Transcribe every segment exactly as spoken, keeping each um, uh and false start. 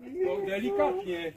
No, delikatnie.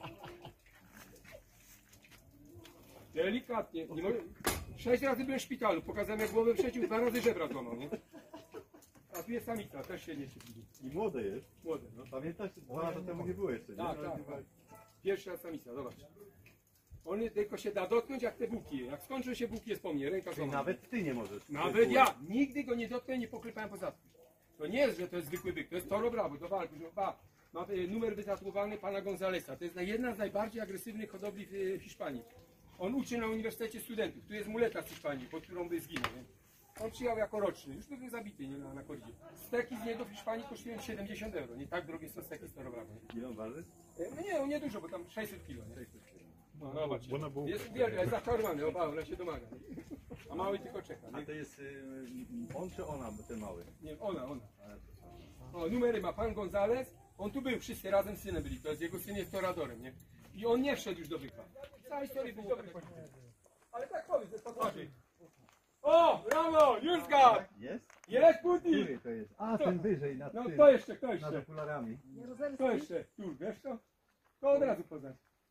Delikatnie. Nie mogę... Sześć razy byłem w szpitalu, pokazałem jak głowę przeciął, dwa razy żebra złamał, nie? A tu jest samica, też się nie siedzi. I młode jest. Młode, no. Pamiętasz, dwa lata temu nie było jeszcze, nie? Tak, tak, tak. Pierwsza raz samica, zobacz. On tylko się da dotknąć jak te bułki. Jak skończą się bułki jest po mnie, ręka Czyli złamana. nawet ty nie możesz. Nawet ja! Nigdy go nie dotknąłem, nie poklepałem po zadku. To nie jest, że to jest zwykły byk, to jest Toro Bravo, do walki. Ma, ma numer wytatuowany pana Gonzalesa. To jest jedna z najbardziej agresywnych hodowli w Hiszpanii. On uczy na uniwersytecie studentów. Tu jest muleta z Hiszpanii, pod którą by zginął. Nie? On przyjechał jako roczny, już był zabity nie, na, na kordzie. Steki z niego w Hiszpanii kosztują siedemdziesiąt euro. Nie tak drogie są steki z Toro Bravo. Ile on waży? No nie, on nie dużo, bo tam sześćset kilo. Nie? No, zobacz, Bo jest wielki, jest zaczarowany, oba, ale się domaga. A mały tylko czeka. A Nie? to jest y, on czy ona, ten mały? Nie, ona, ona. O, numery ma pan Gonzales. On tu był, wszyscy razem z synem byli. To jest jego syn jest toradorem, nie? I on nie wszedł już do byka. Cała historia był dobry. Ale tak powiedz, to twarzy. O, brawo, już zgadł! Jest? Jest Putin! Który to jest? A, ten wyżej, nad No tym, kto jeszcze, kto nad jeszcze? okularami. Kto jeszcze? Tu, wiesz co? To od razu poznać.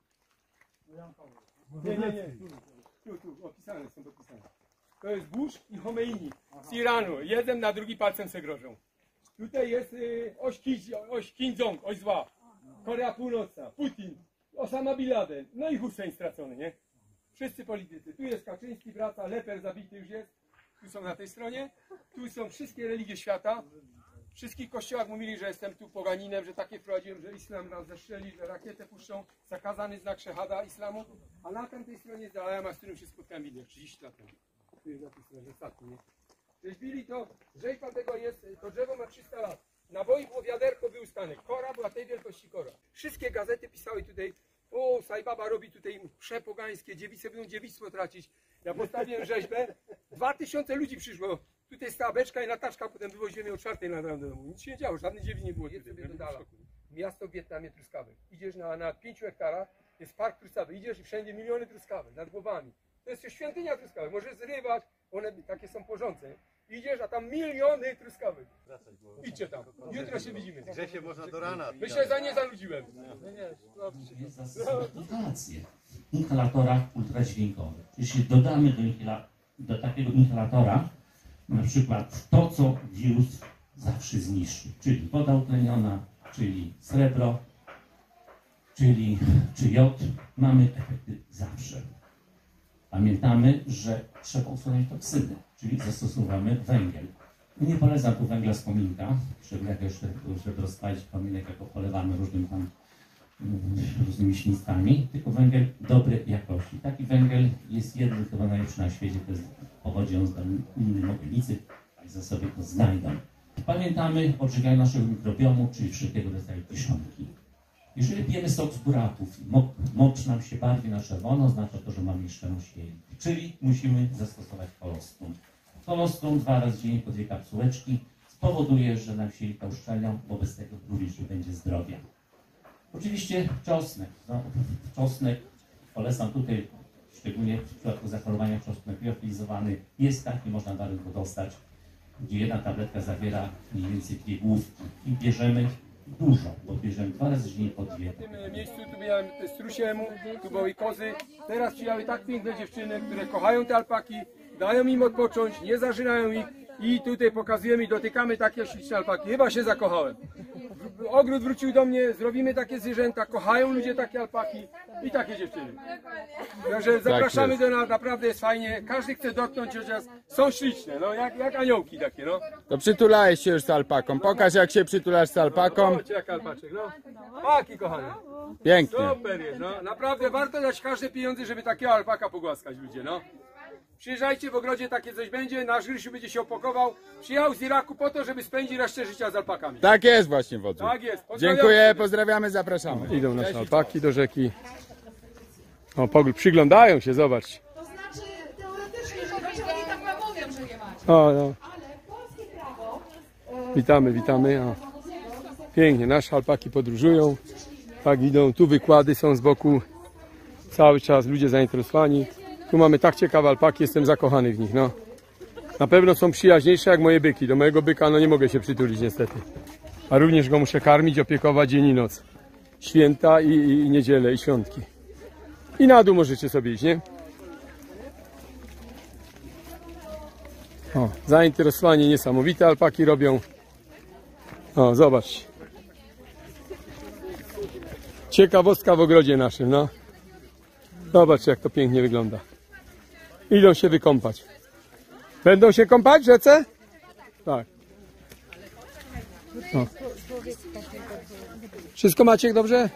Nie, nie, nie. Tu, tu, opisane są dopisane. To jest Bush i Homeini z Iranu. Jeden na drugi palcem se grożą. Tutaj jest y, oś, Kim, oś Kim Jong, oś zła. Korea Północna, Putin, Osama Bin Laden, no i Hussein stracony, nie? Wszyscy politycy. Tu jest Kaczyński, wraca, Leper zabity już jest. Tu są na tej stronie. Tu są wszystkie religie świata. W wszystkich kościołach mówili, że jestem tu poganinem, że takie wprowadziłem, że islam nas zestrzeli, że rakietę puszczą. Zakazany znak szehada islamu. A na tamtej stronie jest Dalajama, z którym się spotkałem wideo, trzydzieści lat temu. Tu jest na tej stronie, ostatni, nie? Rzeźbili to, rzeźba tego jest, to drzewo ma trzysta lat. Na boi było wiaderko wyłuskane. Kora była tej wielkości kora. Wszystkie gazety pisały tutaj, o, Sajbaba robi tutaj msze pogańskie, dziewice będą dziewictwo tracić. Ja postawiłem rzeźbę, dwa tysiące ludzi przyszło. Tutaj stała beczka i Nataszka, potem wywoziłem ją o czwartej nad ranem do domu. Nic się nie działo, żadnych dziewic nie było. Jedz sobie do dala. Miasto w Wietnamie truskawek. Idziesz na, na pięciu hektarach, jest park truskawek. Idziesz i wszędzie miliony truskawek nad głowami. To jest świątynia truskawek. Możesz zrywać, one takie są porządne. Idziesz, a tam miliony truskawek. Idźcie tam. Jutro się widzimy. Grze się można do rana. Myślę, że nie zanudziłem. Jest zastosować inhalację w inhalatorach ultradźwiękowych. Jeśli dodamy do, inhala, do takiego inhalatora na przykład to, co wirus zawsze zniszczy, czyli woda utleniona, czyli srebro, czyli czy jod, mamy efekty zawsze. Pamiętamy, że trzeba usunąć toksyny, czyli zastosowujemy węgiel. Nie polecam tu węgla z kominka, żeby, jak jeszcze, żeby rozpalić kominek, jako polewamy różnym tam, różnymi śmiecami, tylko węgiel dobrej jakości. Taki węgiel jest jeden chyba najlepszy na świecie, to jest pochodzi on z innej mogielnicy, a za sobie to znajdą. Pamiętamy o odżywianiu naszego mikrobiomu, czyli wszelkiego rodzaju kiszonki. Jeżeli pijemy sok z buraków, mocz nam się bardziej na czerwono, oznacza to, że mamy niszczelność jelit. Czyli musimy zastosować kolostrum. Kolostrum dwa razy dziennie po dwie kapsułeczki spowoduje, że nam się jelita uszczelnią, wobec tego również nie będzie zdrowia. Oczywiście czosnek. No, czosnek polecam tutaj, szczególnie w przypadku zachorowania czosnek liofilizowany, jest taki, można na rynku dostać, gdzie jedna tabletka zawiera mniej więcej dwie główki i bierzemy dużo, bo bierzemy dwa razy dziennie po dwie. W tym miejscu tu miałem strusiemu, tu były kozy. Teraz przyjechały tak piękne dziewczyny, które kochają te alpaki, dają im odpocząć, nie zażynają ich i tutaj pokazujemy i dotykamy takie śliczne alpaki. Chyba się zakochałem. Ogród wrócił do mnie, zrobimy takie zwierzęta, kochają ludzie takie alpaki i takie dziewczyny. Także zapraszamy do nas, naprawdę jest fajnie. Każdy chce dotknąć, chociaż są śliczne, no jak, jak aniołki takie, no. To przytulałeś się już z alpaką. Pokaż, jak się przytulasz z alpaką. Zobaczcie jak alpaczek, no. Paki kochane. Pięknie. Super jest, no. Naprawdę warto dać każde pieniądze, żeby takiego alpaka pogłaskać ludzie, no. Przyjeżdżajcie, w ogrodzie takie coś będzie, nasz Grysiu będzie się opakował. Przyjechał z Iraku po to, żeby spędzić resztę życia z alpakami. Tak jest właśnie, wodzu. Tak jest. Pozdrawiam. Dziękuję, pozdrawiamy, zapraszamy. Idą nasze alpaki do rzeki. O, pogląd, przyglądają się, zobacz. To znaczy teoretycznie, że będzie, oni tak wam mówią, że nie macie. O, no. Ale polskie prawo... Witamy, witamy. O. Pięknie, nasze alpaki podróżują. Tak idą, tu wykłady są z boku. Cały czas ludzie zainteresowani. Tu mamy tak ciekawe alpaki, jestem zakochany w nich, no. Na pewno są przyjaźniejsze jak moje byki. Do mojego byka no nie mogę się przytulić niestety. A również go muszę karmić, opiekować dzień i noc. święta i, i niedzielę i świątki. I na dół możecie sobie iść, nie? O, zainteresowanie niesamowite alpaki robią. O, zobaczcie. Ciekawostka w ogrodzie naszym, no. Zobaczcie, jak to pięknie wygląda. Idą się wykąpać. Będą się kąpać w rzece? Tak. O. Wszystko Maciek dobrze?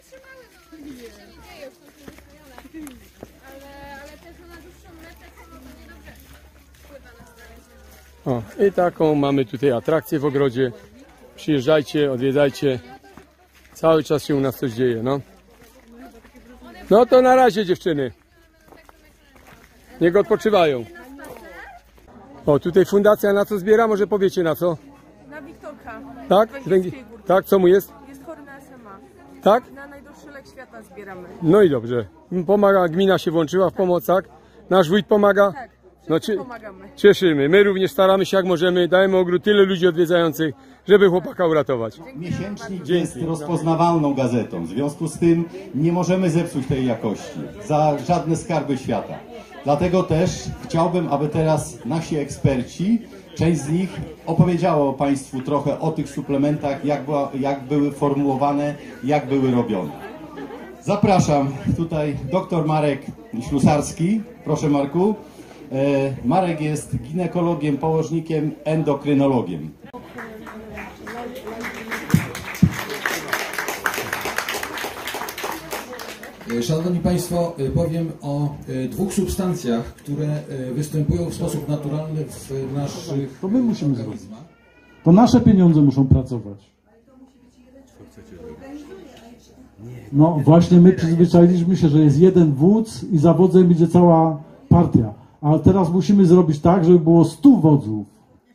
O, i taką mamy tutaj atrakcję w ogrodzie. Przyjeżdżajcie, odwiedzajcie. Cały czas się u nas coś dzieje, no. No to na razie, dziewczyny. Niech odpoczywają. O, tutaj fundacja na co zbiera? Może powiecie na co? Na Wiktorka. Tak? Węgierskiej Górki. Tak, co mu jest? Jest chory na S M A. Tak? Na najdroższy lek świata zbieramy. No i dobrze. Pomaga, gmina się włączyła w pomoc, tak? Nasz wójt pomaga? Tak, No, wszyscy czy, pomagamy. cieszymy. My również staramy się jak możemy. Dajemy ogród tyle ludzi odwiedzających, żeby chłopaka uratować. Miesięcznik Dzięki. jest rozpoznawalną gazetą. W związku z tym nie możemy zepsuć tej jakości za żadne skarby świata. Dlatego też chciałbym, aby teraz nasi eksperci, część z nich opowiedziała Państwu trochę o tych suplementach, jak, była, jak były formułowane, jak były robione. Zapraszam tutaj dr Marek Ślusarski. Proszę Marku. E, Marek jest ginekologiem, położnikiem, endokrynologiem. Szanowni Państwo, powiem o dwóch substancjach, które występują w sposób naturalny w naszych... To my musimy zrobić. To nasze pieniądze muszą pracować. No właśnie my przyzwyczailiśmy się, że jest jeden wódz i za wodzem idzie cała partia. Ale teraz musimy zrobić tak, żeby było stu wodzów.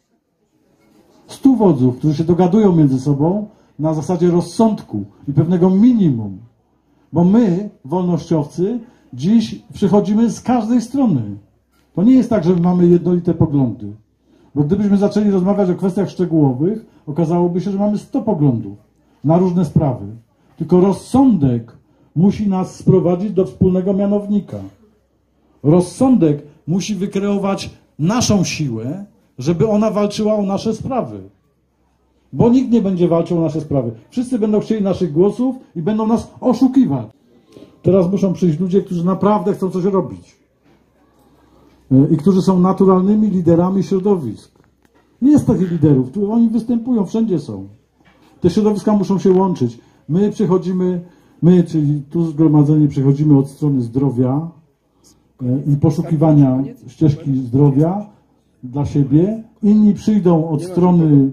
Stu wodzów, którzy się dogadują między sobą na zasadzie rozsądku i pewnego minimum. Bo my, wolnościowcy, dziś przychodzimy z każdej strony. To nie jest tak, że mamy jednolite poglądy. Bo gdybyśmy zaczęli rozmawiać o kwestiach szczegółowych, okazałoby się, że mamy sto poglądów na różne sprawy. Tylko rozsądek musi nas sprowadzić do wspólnego mianownika. Rozsądek musi wykreować naszą siłę, żeby ona walczyła o nasze sprawy. Bo nikt nie będzie walczył o nasze sprawy. Wszyscy będą chcieli naszych głosów i będą nas oszukiwać. Teraz muszą przyjść ludzie, którzy naprawdę chcą coś robić. I którzy są naturalnymi liderami środowisk. Jest takich liderów, tu oni występują, wszędzie są. Te środowiska muszą się łączyć. My przychodzimy, my, czyli tu zgromadzeni, przychodzimy od strony zdrowia i poszukiwania ścieżki zdrowia dla siebie. Inni przyjdą od strony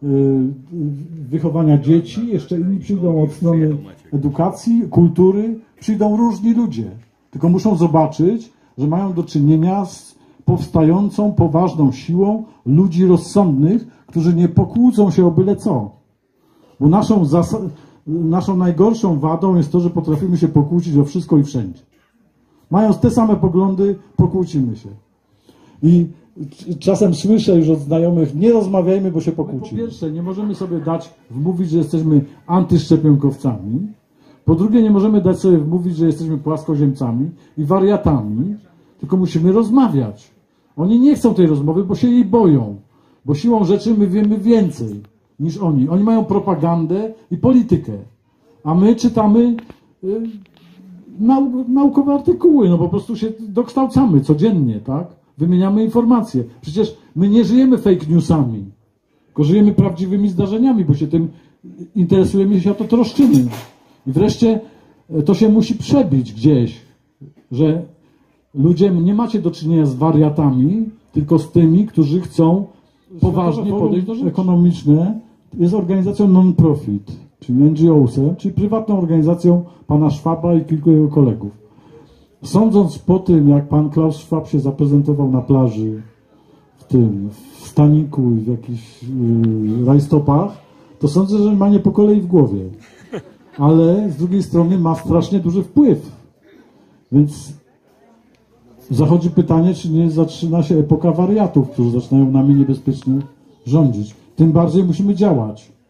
wychowania dzieci, jeszcze inni przyjdą od strony edukacji, kultury. Przyjdą różni ludzie. Tylko muszą zobaczyć, że mają do czynienia z powstającą, poważną siłą ludzi rozsądnych, którzy nie pokłócą się o byle co. Bo naszą, naszą najgorszą wadą jest to, że potrafimy się pokłócić o wszystko i wszędzie. Mając te same poglądy, pokłócimy się. I czasem słyszę już od znajomych, nie rozmawiajmy, bo się pokłócimy. Po pierwsze, nie możemy sobie dać wmówić, że jesteśmy antyszczepionkowcami. Po drugie, nie możemy dać sobie wmówić, że jesteśmy płaskoziemcami i wariatami, tylko musimy rozmawiać. Oni nie chcą tej rozmowy, bo się jej boją. Bo siłą rzeczy my wiemy więcej niż oni. Oni mają propagandę i politykę. A my czytamy y, nau, naukowe artykuły. No po prostu się dokształcamy codziennie, tak? Wymieniamy informacje. Przecież my nie żyjemy fake newsami, tylko żyjemy prawdziwymi zdarzeniami, bo się tym interesujemy i się o to troszczymy. I wreszcie to się musi przebić gdzieś, że ludzie nie macie do czynienia z wariatami, tylko z tymi, którzy chcą poważnie podejść do rzeczy. Ekonomiczne jest organizacją non-profit, czyli N G O S-em, czyli prywatną organizacją pana Schwaba i kilku jego kolegów. Sądząc po tym, jak pan Klaus Schwab się zaprezentował na plaży w tym, w staniku i w jakichś yy, rajstopach, to sądzę, że ma nie po kolei w głowie. Ale z drugiej strony ma strasznie duży wpływ. Więc zachodzi pytanie, czy nie zaczyna się epoka wariatów, którzy zaczynają nami niebezpiecznie rządzić. Tym bardziej musimy działać.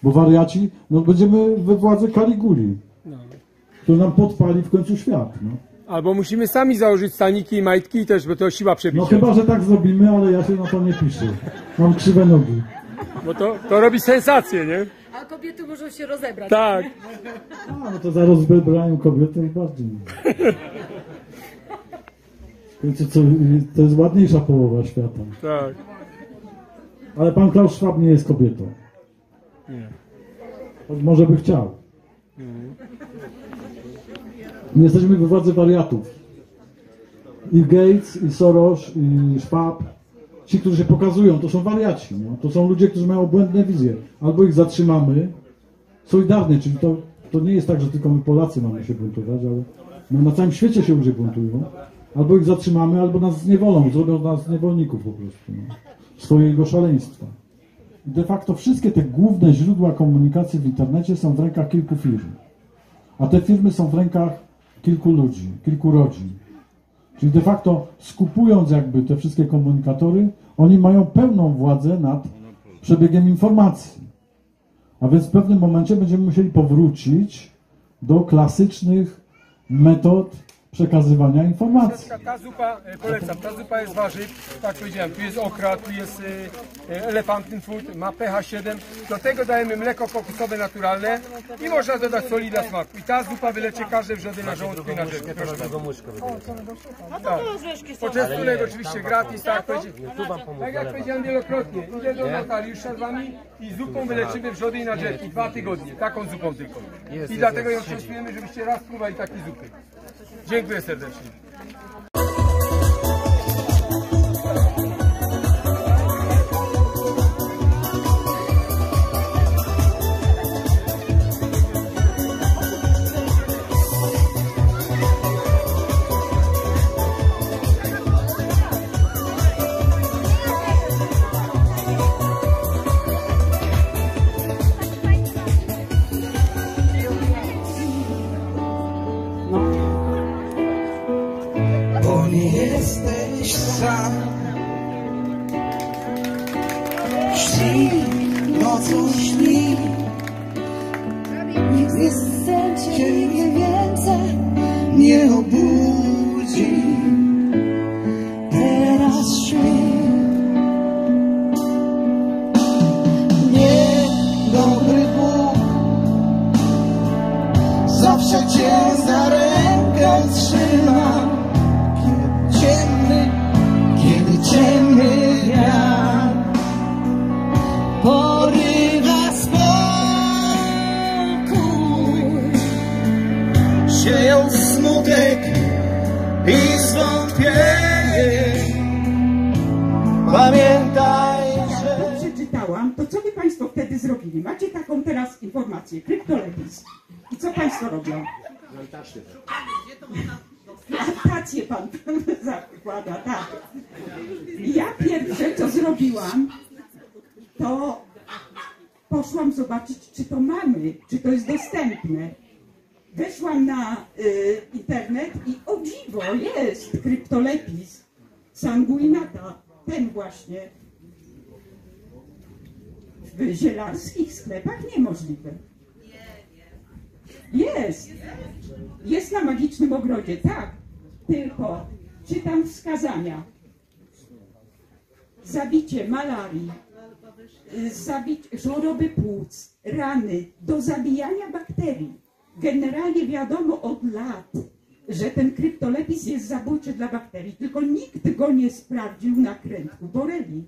Bo wariaci, no będziemy we władzy Kaliguli, No. który nam podpali w końcu świat. No, Albo musimy sami założyć staniki i majtki też, bo to siła przebicia. no chyba, że tak zrobimy, ale ja się na to nie piszę. Mam krzywe nogi. Bo to, to robi sensację, nie? A kobiety muszą się rozebrać. Tak. A, no to za rozbrają kobiety już bardziej. W końcu co, to jest ładniejsza połowa świata. Tak. Ale pan Klaus Schwab nie jest kobietą. Nie. Choć może by chciał. My jesteśmy we władzy wariatów. I Gates, i Soros, i Schwab. Ci, którzy się pokazują, to są wariaci. No? To są ludzie, którzy mają błędne wizje. Albo ich zatrzymamy solidarnie, czyli to, to nie jest tak, że tylko my Polacy mamy się buntować, ale no, na całym świecie się ludzie buntują. Albo ich zatrzymamy, albo nas zniewolą, zrobią nas niewolników po prostu. No? Swojego szaleństwa. I de facto wszystkie te główne źródła komunikacji w internecie są w rękach kilku firm. A te firmy są w rękach kilku ludzi, kilku rodzin. Czyli de facto skupując jakby te wszystkie komunikatory, oni mają pełną władzę nad przebiegiem informacji. A więc w pewnym momencie będziemy musieli powrócić do klasycznych metod przekazywania informacji. Ta zupa, e, polecam, ta zupa jest warzyw, tak powiedziałem, tu jest okra, tu jest e, elephantine food, ma pH siedem, do tego dajemy mleko kokosowe naturalne i można dodać soli dla smaku. I ta zupa wyleczy każde wrzody na żołądku i na żywkę. Proszę bardzo. Tak. Poczęstunek oczywiście gratis, tak jak powiedziałem, tak jak powiedziałem wielokrotnie, idę do notariusza z wami i zupą wyleczymy wrzody i narzędzi, dwa tygodnie, taką zupą tylko. I dlatego ją częstujemy, żebyście raz próbowali takiej zupy. Dziękuję serdecznie. Śni, nocą śni. Nikt cię nie więcej nie obudzi. Teraz śni. Nie, dobry Bóg zawsze cię za rękę trzyma. Kiedy ciemny, kiedy ciemny wiatr porywa spokój, sieją smutek i zwątpienie. Pamiętaj, że... Przeczytałam, to co by Państwo wtedy zrobili? Macie taką teraz informację, kryptolepis. I co Państwo robią? Plantację Pan zakłada, tak. Ja pierwsze, co zrobiłam, to poszłam zobaczyć, czy to mamy, czy to jest dostępne. Weszłam na y, internet i o dziwo, jest kryptolepis sanguinata, ten właśnie. W zielarskich sklepach niemożliwe. Jest. Jest na Magicznym Ogrodzie, tak. Tylko czytam wskazania. Zabicie malarii, zabicie żurowy płuc, rany, do zabijania bakterii. Generalnie wiadomo od lat, że ten kryptolepis jest zabójczy dla bakterii, tylko nikt go nie sprawdził na krętku boreli.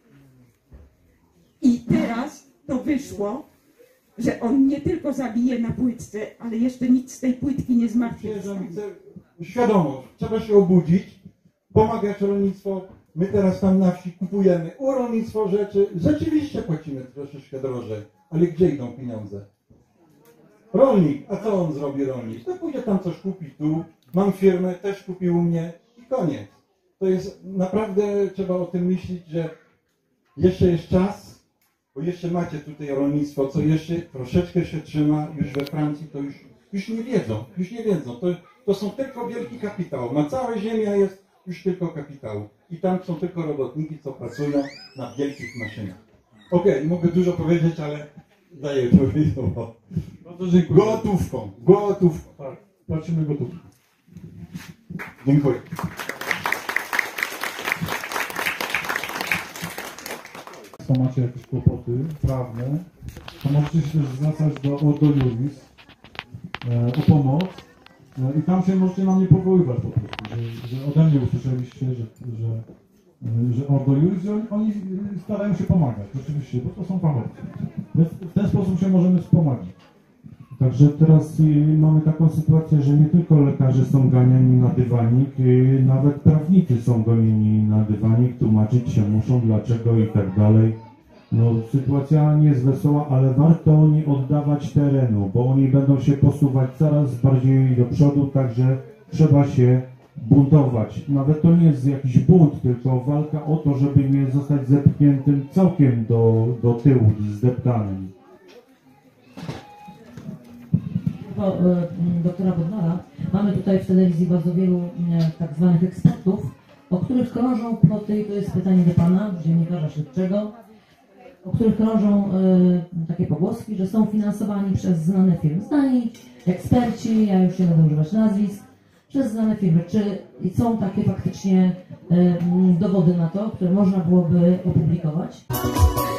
I teraz to wyszło, że on nie tylko zabije na płytce, ale jeszcze nic z tej płytki nie zmartwychwstanie. Świadomość, trzeba się obudzić, pomagać rolnictwu. My teraz tam na wsi kupujemy u rolnictwo rzeczy. Rzeczywiście płacimy troszeczkę drożej, ale gdzie idą pieniądze? Rolnik, a co on zrobi rolnik? To pójdzie tam coś kupi tu, mam firmę, też kupił u mnie i koniec. To jest naprawdę, trzeba o tym myśleć, że jeszcze jest czas, bo jeszcze macie tutaj rolnictwo, co jeszcze troszeczkę się trzyma, już we Francji to już, już nie wiedzą, już nie wiedzą. To, to są tylko wielki kapitał. Na całej ziemia jest już tylko kapitału. I tam są tylko robotniki, co pracują na wielkich maszynach. Okej, okay, mogę dużo powiedzieć, ale Daję powiedział. Bardzo dziękuję. Gotówką, gotówką. Tak, płacimy gotówką. Dziękuję. Jeśli macie jakieś kłopoty prawne, to możecie się też zwracać do Ordo Iuris e, o pomoc e, i tam się możecie na mnie powoływać po prostu, że, że ode mnie usłyszeliście, że, że, e, że Ordo Iuris, że oni starają się pomagać, rzeczywiście, bo to są fachowcy. Więc w ten sposób się możemy wspomagać. Także teraz y, mamy taką sytuację, że nie tylko lekarze są ganiani na dywanik, y, nawet prawnicy są gonieni na dywanik, tłumaczyć się muszą dlaczego i tak dalej. No sytuacja nie jest wesoła, ale warto nie oddawać terenu, bo oni będą się posuwać coraz bardziej do przodu, także trzeba się buntować. Nawet to nie jest jakiś bunt, tylko walka o to, żeby nie zostać zepchniętym całkiem do, do tyłu, zdeptanym. Do doktora Bodnara. Mamy tutaj w telewizji bardzo wielu tak zwanych ekspertów, o których krążą ploty, to jest pytanie do Pana, dziennikarza śledczego, o których krążą y, takie pogłoski, że są finansowani przez znane firmy. Znani eksperci, ja już nie będę używać nazwisk, przez znane firmy. Czy są takie faktycznie y, dowody na to, które można byłoby opublikować?